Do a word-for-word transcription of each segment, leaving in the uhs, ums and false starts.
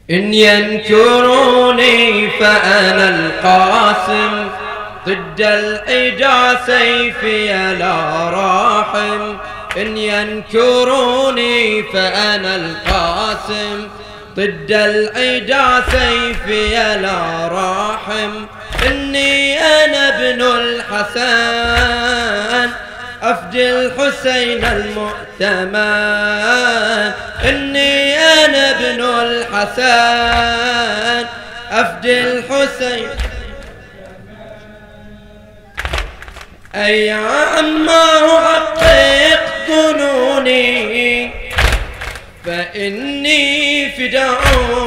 إن ينكروني فأنا القاسم، ضد العدا سيفي لا راحم. إن ينكروني فأنا القاسم، ضد العدا سيفي لا راحم. إني أنا ابن الحسن أفدي الحسين المؤتمن. إني أنا ابن الحسن أفدي الحسين. أي عماه حقق ظنوني، فإني فداء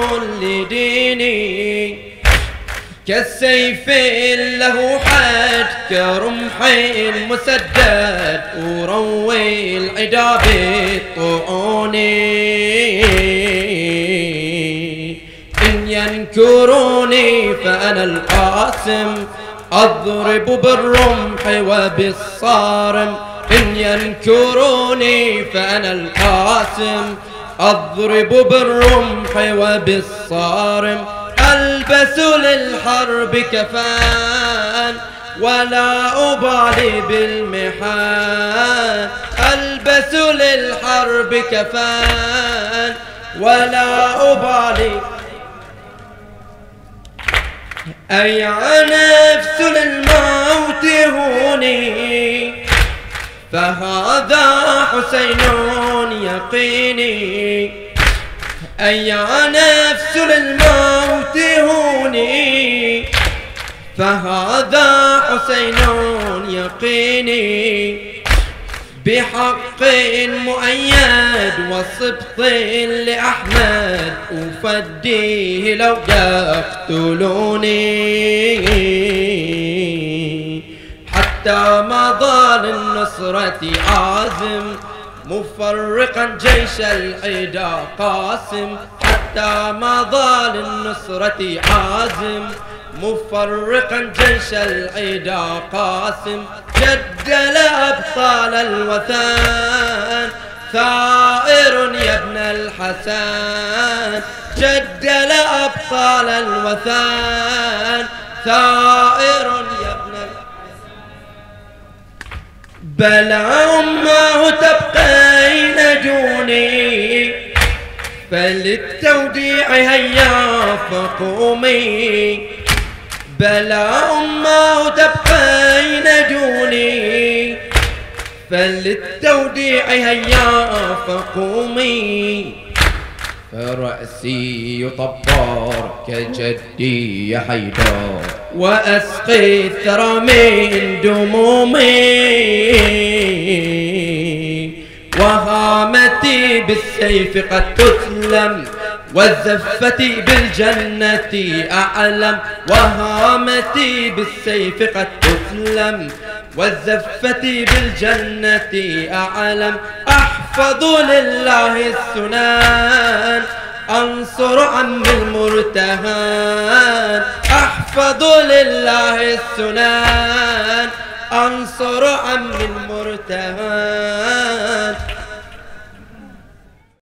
لديني. كالسيف له حد كرمح مسدد، أروي العدا بالطعون. إن ينكروني فأنا القاسم، أضرب بالرمح وبالصارم. إن ينكروني فأنا القاسم، أضرب بالرمح وبالصارم. ألبس للحرب كفان ولا أبالي بالمحان. ألبس للحرب كفان ولا أبالي. أي نفس للموت هوني، فهذا حسين يقيني. أي نفس للموت هوني، فهذا حسين يقيني. بحق مؤيد وصبط لأحمد، أفديه لو يقتلوني. حتى مضى للنصرة عازم، مفرقا جيش العدا قاسم. حتى مضى للنصرة عازم، مفرقا جيش العدا قاسم. جدل أبطال الوثن، ثائر يا ابن الحسن. جدل أبطال الوثن، ثائر يا ابن الحسن. بلى أماه تبقين دوني، فللتوديع هيا فقومي. بلى أماه تبقين دوني، فللتوديع هيا فقومي. فرأسي يطبر كجدي يا حيدر، وأسقي الثرى من دمومي. وهامتي بالسيف قد تسلم، والزفة بالجنة أعلم. وهامتي بالسيف قد تسلم، والزفة بالجنة أعلم. أحفظ لله السنان، أنصر عم المرتهان. أحفظ لله السنان، أنصر عم المرتهان.